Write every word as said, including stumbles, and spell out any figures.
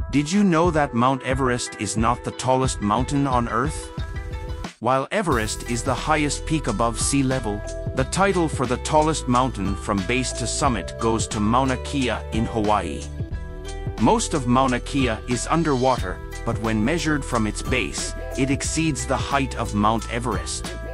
Did you know that Mount Everest is not the tallest mountain on Earth? While Everest is the highest peak above sea level, the title for the tallest mountain from base to summit goes to Mauna Kea in Hawaii. Most of Mauna Kea is underwater, but when measured from its base, it exceeds the height of Mount Everest.